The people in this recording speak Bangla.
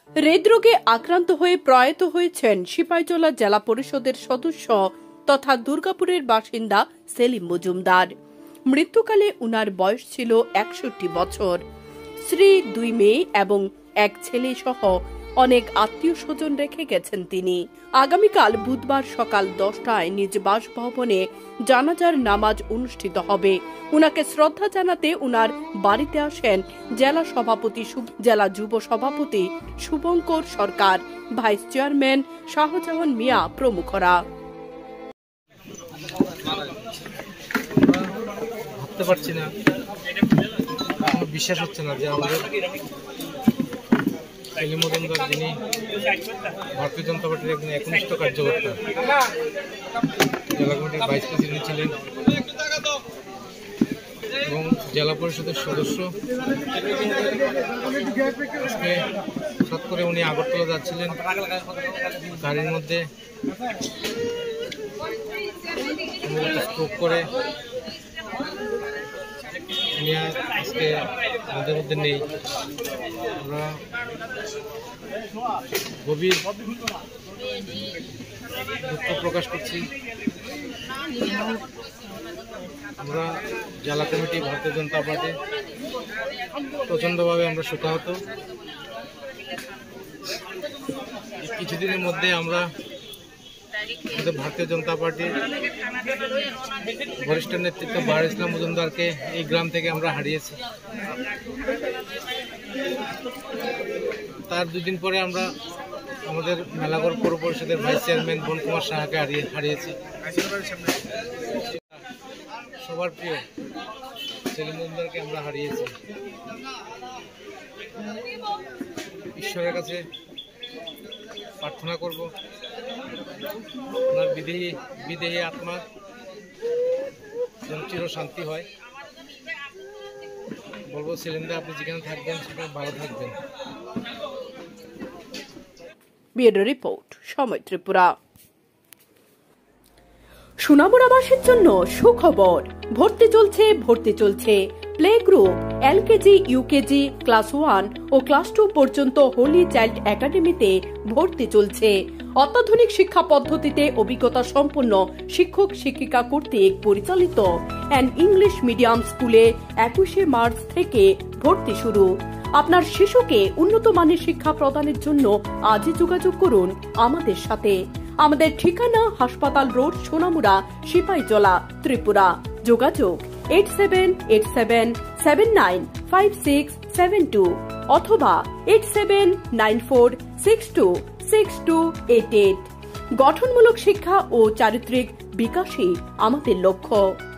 হৃদরোগে আক্রান্ত হয়ে প্রয়াত হয়েছেন সিপাহীজলা জেলা পরিষদের সদস্য তথা দুর্গাপুরের বাসিন্দা সেলিম মজুমদার। মৃত্যুকালে উনার বয়স ছিল ৬১ বছর। স্ত্রী, ২ মেয়ে এবং এক ছেলে সহ অনেক আত্মীয় স্বজন রেখে গেছেন তিনি। আগামীকাল বুধবার সকাল ১০টায় নিজ বাসভবনে জানাজার নামাজ অনুষ্ঠিত হবে। উনাকে শ্রদ্ধা জানাতে উনার বাড়িতে আসেন জেলা সভাপতি, জেলা যুব সভাপতি শুভঙ্কর সরকার, ভাইস চেয়ারম্যান শাহজাহান মিয়া প্রমুখরা। ভাবতে পারছি না, বিশ্বাস হচ্ছে না যে আমাদের সেলিম মজুমদার, যিনি ভারতীয় জনতা পার্টির একজন একনিষ্ঠ কার্যকর্তা, জেলা কমিটির ভাইস প্রেসিডেন্ট ছিলেন এবং জেলা পরিষদের সদস্য। আজকে হঠাৎ করে উনি আগরতলা যাচ্ছিলেন, গাড়ির মধ্যে স্ট্রোক করে উনি আজকে আমাদের মধ্যে নেই। আমরা গভীর দুঃখ প্রকাশ করছি। আমরা জেলা কমিটি, ভারতীয় জনতা পার্টি প্রচণ্ডভাবে আমরা শোকাহত। কিছুদিনের মধ্যে আমরা আমাদের ভারতীয় জনতা পার্টির বরিষ্ঠ নেতৃত্ব বাহার ইসলাম মজুমদারকে এই গ্রাম থেকে আমরা হারিয়েছি। তার ২ দিন পরে আমরা আমাদের মেলাঘর পৌর পরিষদের ভাইস চেয়ারম্যান বন কুমার সাহাকে হারিয়েছি। সবার প্রিয় সেলিম মজুমদারকে আমরা হারিয়েছি। ঈশ্বরের কাছে প্রার্থনা করব ওনার বিদেহী আত্মা যেন চির শান্তি হয়। বলবো, সেলিমদা, আপনি যেখানে থাকবেন সেখানে ভালো থাকবেন। ব্যুরো রিপোর্ট, সময়, ত্রিপুরা। সোনামুড়াবাসীর জন্য সুখবর, ভর্তি চলছে play group, LKG, UKG, class 1 ও ক্লাস 2 পর্যন্ত হোলি চাইল্ড একাডেমিতে ভর্তি চলছে। অত্যাধুনিক শিক্ষা পদ্ধতিতে অভিজ্ঞতা সম্পন্ন শিক্ষক শিক্ষিকা কর্তৃক পরিচালিত অ্যান্ড ইংলিশ মিডিয়াম স্কুলে ২১শে মার্চ থেকে ভর্তি শুরু। আপনার শিশুকে উন্নত মানের শিক্ষা প্রদানের জন্য আজই যোগাযোগ করুন আমাদের সাথে। আমাদের ঠিকানা হাসপাতাল রোড, সোনামুড়া, সিপাহীজলা, ত্রিপুরা। যোগাযোগ 8787795672 অথবা 8794626288। গঠনমূলক শিক্ষা ও চারিত্রিক বিকাশই আমাদের লক্ষ্য।